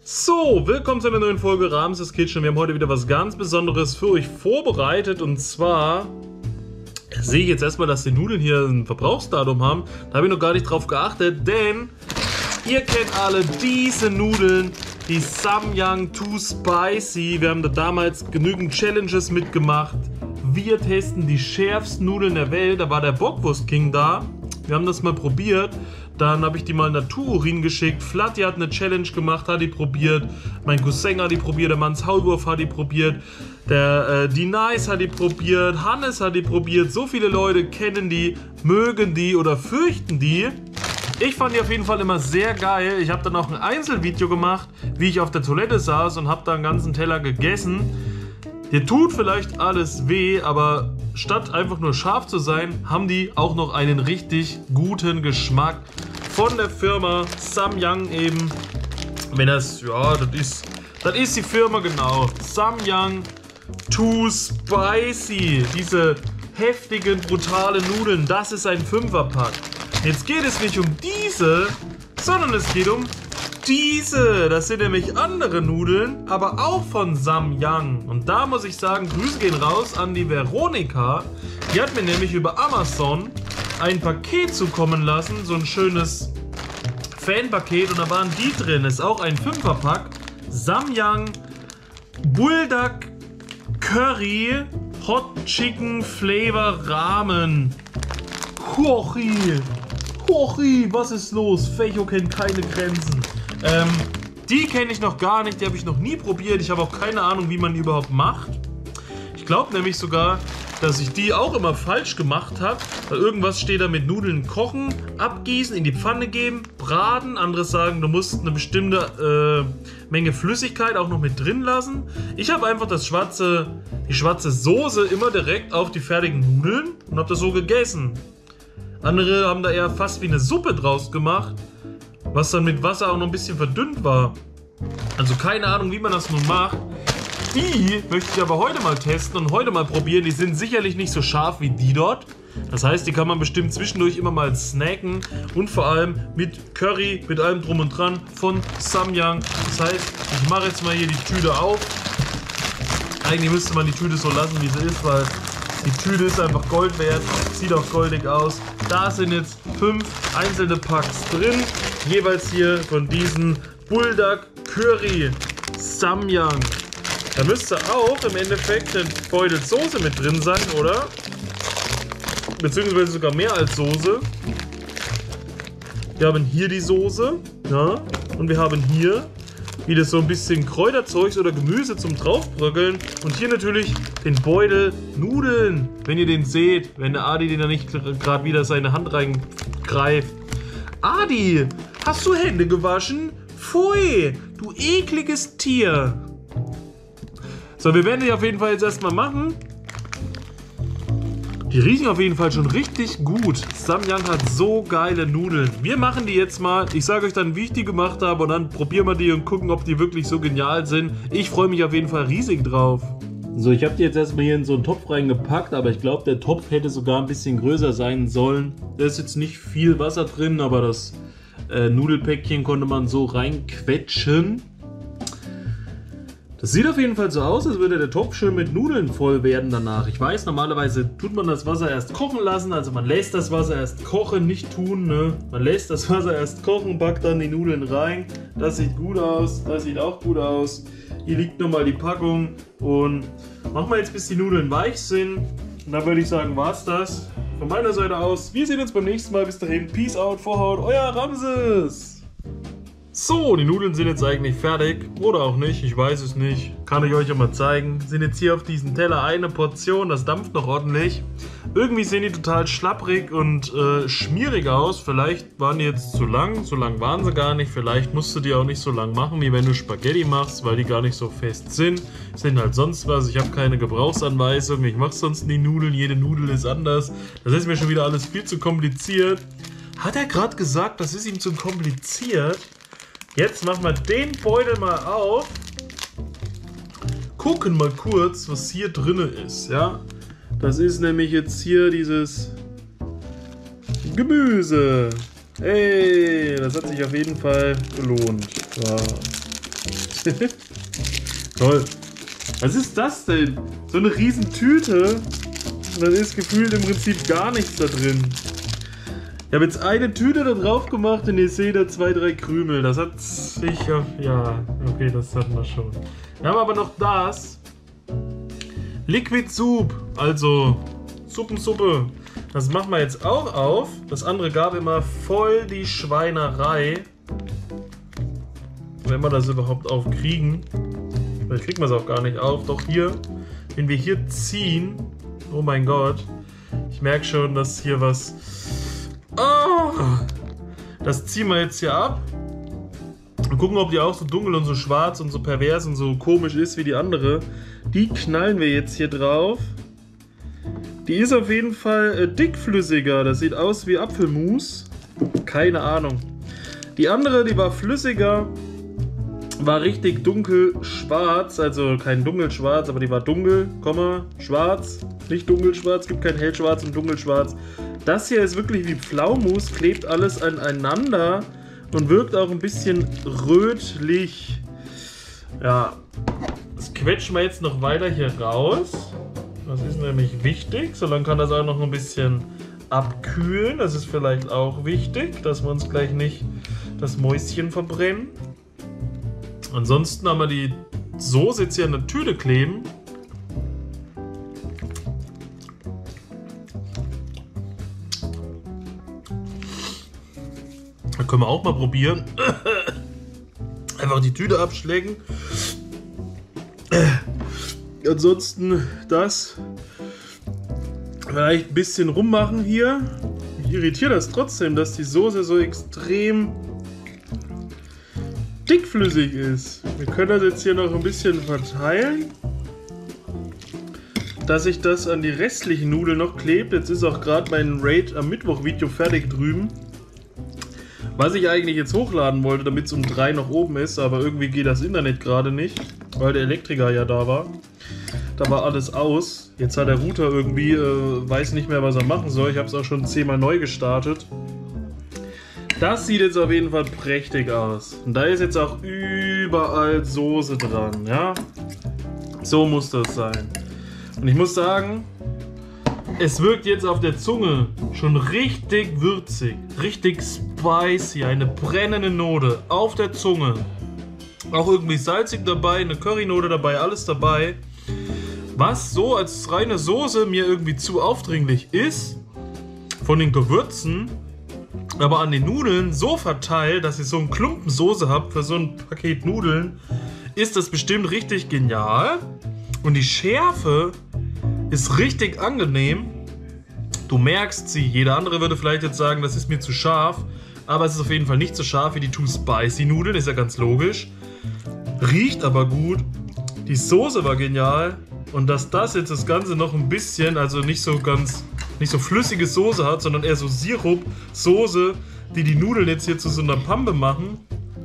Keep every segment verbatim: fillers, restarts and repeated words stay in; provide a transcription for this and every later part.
So, willkommen zu einer neuen Folge Ramses Kitchen. Wir haben heute wieder was ganz Besonderes für euch vorbereitet. Und zwar sehe ich jetzt erstmal, dass die Nudeln hier ein Verbrauchsdatum haben. Da habe ich noch gar nicht drauf geachtet, denn ihr kennt alle diese Nudeln, die Samyang Too Spicy. Wir haben da damals genügend Challenges mitgemacht. Wir testen die schärfsten Nudeln der Welt. Da war der Bockwurst King da. Wir haben das mal probiert. Dann habe ich die mal in Natururin geschickt. Flatti hat eine Challenge gemacht, hat die probiert. Mein Cousin hat die probiert. Der Manns Haulwurf hat die probiert. Der äh, die Nice hat die probiert. Hannes hat die probiert. So viele Leute kennen die, mögen die oder fürchten die. Ich fand die auf jeden Fall immer sehr geil. Ich habe dann auch ein Einzelvideo gemacht, wie ich auf der Toilette saß und habe da einen ganzen Teller gegessen. Dir tut vielleicht alles weh, aber statt einfach nur scharf zu sein, haben die auch noch einen richtig guten Geschmack von der Firma Samyang eben. Wenn das, ja, das ist, das ist die Firma genau. Samyang Too Spicy. Diese heftigen, brutalen Nudeln, das ist ein Fünferpack. Jetzt geht es nicht um diese, sondern es geht um diese. Das sind nämlich andere Nudeln, aber auch von Samyang. Und da muss ich sagen, Grüße gehen raus an die Veronika. Die hat mir nämlich über Amazon ein Paket zukommen lassen, so ein schönes Fanpaket. Und da waren die drin. Ist auch ein Fünferpack. Samyang Buldak Curry Hot Chicken Flavor Ramen. Hochi, Hochi, was ist los? Fecho kennt keine Grenzen. Ähm, die kenne ich noch gar nicht, die habe ich noch nie probiert. Ich habe auch keine Ahnung, wie man die überhaupt macht. Ich glaube nämlich sogar, dass ich die auch immer falsch gemacht habe. Weil irgendwas steht da mit Nudeln kochen, abgießen, in die Pfanne geben, braten. Andere sagen, du musst eine bestimmte äh, Menge Flüssigkeit auch noch mit drin lassen. Ich habe einfach das schwarze, die schwarze Soße immer direkt auf die fertigen Nudeln und habe das so gegessen. Andere haben da eher fast wie eine Suppe draus gemacht, was dann mit Wasser auch noch ein bisschen verdünnt war. Also keine Ahnung, wie man das nun macht. Die möchte ich aber heute mal testen und heute mal probieren. Die sind sicherlich nicht so scharf wie die dort. Das heißt, die kann man bestimmt zwischendurch immer mal snacken. Und vor allem mit Curry, mit allem drum und dran von Samyang. Das heißt, ich mache jetzt mal hier die Tüte auf. Eigentlich müsste man die Tüte so lassen, wie sie ist, weil die Tüte ist einfach Gold wert. Sieht auch goldig aus. Da sind jetzt fünf einzelne Packs drin. Jeweils hier von diesen Buldak Curry Samyang. Da müsste auch im Endeffekt eine Beutel Soße mit drin sein, oder? Beziehungsweise sogar mehr als Soße. Wir haben hier die Soße. Ja, und wir haben hier wieder so ein bisschen Kräuterzeugs oder Gemüse zum draufbröckeln. Und hier natürlich den Beutel Nudeln, wenn ihr den seht. Wenn der Adi den da nicht gerade wieder seine Hand reingreift. Adi, hast du Hände gewaschen? Pfui, du ekliges Tier. So, wir werden die auf jeden Fall jetzt erstmal machen. Die riechen auf jeden Fall schon richtig gut. Samyang hat so geile Nudeln. Wir machen die jetzt mal. Ich sage euch dann, wie ich die gemacht habe. Und dann probieren wir die und gucken, ob die wirklich so genial sind. Ich freue mich auf jeden Fall riesig drauf. So, ich habe die jetzt erstmal hier in so einen Topf reingepackt. Aber ich glaube, der Topf hätte sogar ein bisschen größer sein sollen. Da ist jetzt nicht viel Wasser drin, aber das äh, Nudelpäckchen konnte man so reinquetschen. Das sieht auf jeden Fall so aus, als würde der Topf schön mit Nudeln voll werden danach. Ich weiß, normalerweise tut man das Wasser erst kochen lassen. Also man lässt das Wasser erst kochen, nicht tun. Ne? Man lässt das Wasser erst kochen, packt dann die Nudeln rein. Das sieht gut aus, das sieht auch gut aus. Hier liegt nochmal die Packung. Und machen wir jetzt, bis die Nudeln weich sind. Und dann würde ich sagen, war's das. Von meiner Seite aus, wir sehen uns beim nächsten Mal. Bis dahin, Peace out, Vorhaut, euer Ramses. So, die Nudeln sind jetzt eigentlich fertig. Oder auch nicht, ich weiß es nicht. Kann ich euch auch mal zeigen. Sind jetzt hier auf diesem Teller eine Portion, das dampft noch ordentlich. Irgendwie sehen die total schlapprig und äh, schmierig aus. Vielleicht waren die jetzt zu lang, so lang waren sie gar nicht. Vielleicht musst du die auch nicht so lang machen, wie wenn du Spaghetti machst, weil die gar nicht so fest sind. Sind halt sonst was. Ich habe keine Gebrauchsanweisung, ich mache sonst nie Nudeln. Jede Nudel ist anders. Das ist mir schon wieder alles viel zu kompliziert. Hat er gerade gesagt, das ist ihm zu kompliziert? Jetzt machen wir den Beutel mal auf. Gucken mal kurz, was hier drin ist. Ja, das ist nämlich jetzt hier dieses Gemüse. Hey, das hat sich auf jeden Fall gelohnt. So. Toll. Was ist das denn? So eine riesen Tüte. Und dann ist gefühlt im Prinzip gar nichts da drin. Ich habe jetzt eine Tüte da drauf gemacht und ihr seht da zwei, drei Krümel. Das hat sicher... Ja, okay, das hatten wir schon. Wir haben aber noch das. Liquid Soup. Also Suppensuppe. Das machen wir jetzt auch auf. Das andere gab immer voll die Schweinerei. Wenn wir das überhaupt aufkriegen. Vielleicht kriegen wir es auch gar nicht auf. Doch hier, wenn wir hier ziehen... Oh mein Gott. Ich merke schon, dass hier was... Oh, das ziehen wir jetzt hier ab. Und gucken, ob die auch so dunkel und so schwarz und so pervers und so komisch ist wie die andere. Die knallen wir jetzt hier drauf. Die ist auf jeden Fall äh, dickflüssiger. Das sieht aus wie Apfelmus. Keine Ahnung. Die andere, die war flüssiger. War richtig dunkel schwarz. Also kein dunkelschwarz, aber die war dunkel, Komma, schwarz. Nicht dunkelschwarz, gibt kein hellschwarz und dunkelschwarz. Das hier ist wirklich wie Pflaumus, klebt alles aneinander und wirkt auch ein bisschen rötlich. Ja, das quetschen wir jetzt noch weiter hier raus. Das ist nämlich wichtig. So lange kann das auch noch ein bisschen abkühlen. Das ist vielleicht auch wichtig, dass wir uns gleich nicht das Mäuschen verbrennen. Ansonsten haben wir die Soße jetzt hier in der Tüte kleben. Da können wir auch mal probieren. Einfach die Tüte abschlecken. Ansonsten das vielleicht ein bisschen rummachen hier. Mich irritiert das trotzdem, dass die Soße so extrem dickflüssig ist. Wir können das jetzt hier noch ein bisschen verteilen, dass sich das an die restlichen Nudeln noch klebt. Jetzt ist auch gerade mein Raid am Mittwoch Video fertig drüben. Was ich eigentlich jetzt hochladen wollte, damit es um drei noch oben ist, aber irgendwie geht das Internet gerade nicht, weil der Elektriker ja da war. Da war alles aus. Jetzt hat der Router irgendwie, äh, weiß nicht mehr, was er machen soll. Ich habe es auch schon zehnmal neu gestartet. Das sieht jetzt auf jeden Fall prächtig aus. Und da ist jetzt auch überall Soße dran, ja. So muss das sein. Und ich muss sagen, es wirkt jetzt auf der Zunge schon richtig würzig, richtig spicy, eine brennende Note auf der Zunge. Auch irgendwie salzig dabei, eine Currynote dabei, alles dabei. Was so als reine Soße mir irgendwie zu aufdringlich ist, von den Gewürzen, aber an den Nudeln so verteilt, dass ihr so einen Klumpen Soße habt für so ein Paket Nudeln, ist das bestimmt richtig genial. Und die Schärfe ist richtig angenehm. Du merkst sie. Jeder andere würde vielleicht jetzt sagen, das ist mir zu scharf. Aber es ist auf jeden Fall nicht so scharf wie die Too Spicy Nudeln, ist ja ganz logisch. Riecht aber gut. Die Soße war genial. Und dass das jetzt das Ganze noch ein bisschen, also nicht so ganz, nicht so flüssige Soße hat, sondern eher so Sirup, Soße, die die Nudeln jetzt hier zu so einer Pampe machen,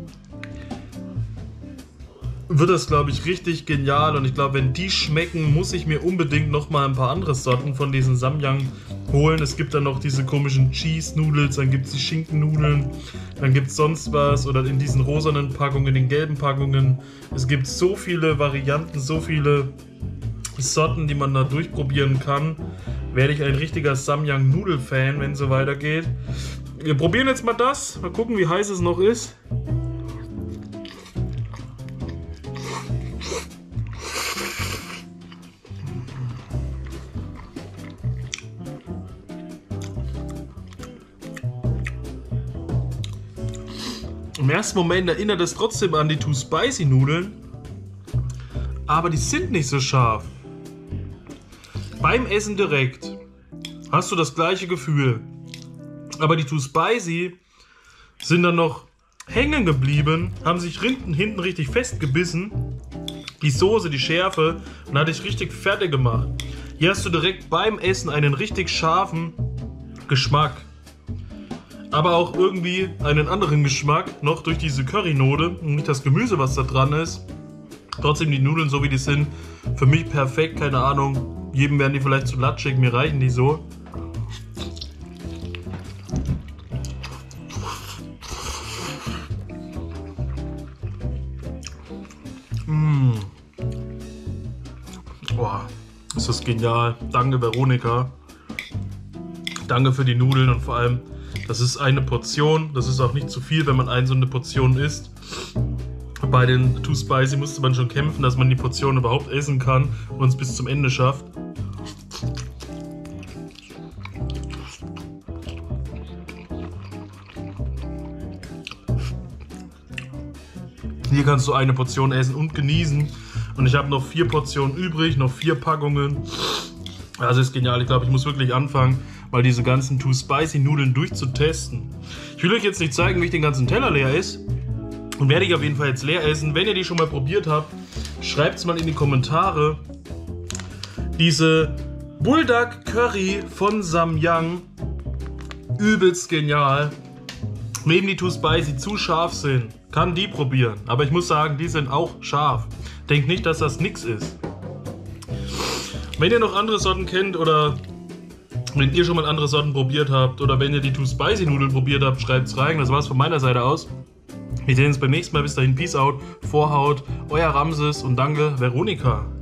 wird das, glaube ich, richtig genial. Und ich glaube, wenn die schmecken, muss ich mir unbedingt noch mal ein paar andere Sorten von diesen Samyang holen. Es gibt dann noch diese komischen Cheese Noodles, dann gibt es die Schinkennudeln, dann gibt es sonst was, oder in diesen rosanen Packungen, in den gelben Packungen. Es gibt so viele Varianten, so viele Sorten, die man da durchprobieren kann. Werde ich ein richtiger Samyang Nudel-Fan, wenn es so weitergeht. Wir probieren jetzt mal das. Mal gucken, wie heiß es noch ist. Im ersten Moment erinnert es trotzdem an die Too Spicy Nudeln, aber die sind nicht so scharf. Beim Essen direkt hast du das gleiche Gefühl, aber die Too Spicy sind dann noch hängen geblieben, haben sich hinten, hinten richtig festgebissen. Die Soße, die Schärfe, und hat dich richtig fertig gemacht. Hier hast du direkt beim Essen einen richtig scharfen Geschmack. Aber auch irgendwie einen anderen Geschmack, noch durch diese Currynote und nicht das Gemüse, was da dran ist. Trotzdem die Nudeln, so wie die sind, für mich perfekt, keine Ahnung. Jedem werden die vielleicht zu latschig, mir reichen die so. Mmh. Boah, ist das genial. Danke, Veronika. Danke für die Nudeln und vor allem, das ist eine Portion. Das ist auch nicht zu viel, wenn man eine so eine Portion isst. Bei den Too Spicy musste man schon kämpfen, dass man die Portion überhaupt essen kann und es bis zum Ende schafft. Hier kannst du eine Portion essen und genießen. Und ich habe noch vier Portionen übrig, noch vier Packungen. Das ist genial. Ich glaube, ich muss wirklich anfangen, mal diese ganzen Too Spicy Nudeln durchzutesten. Ich will euch jetzt nicht zeigen, wie ich den ganzen Teller leer esse. Und werde ich auf jeden Fall jetzt leer essen. Wenn ihr die schon mal probiert habt, schreibt es mal in die Kommentare. Diese Buldak Curry von Samyang. Übelst genial. Neben die Too Spicy zu scharf sind, kann die probieren. Aber ich muss sagen, die sind auch scharf. Denkt nicht, dass das nix ist. Wenn ihr noch andere Sorten kennt oder wenn ihr schon mal andere Sorten probiert habt oder wenn ihr die Too Spicy Nudeln probiert habt, schreibt es rein. Das war's von meiner Seite aus. Wir sehen uns beim nächsten Mal. Bis dahin, Peace out, Vorhaut, euer Ramses und danke, Veronika.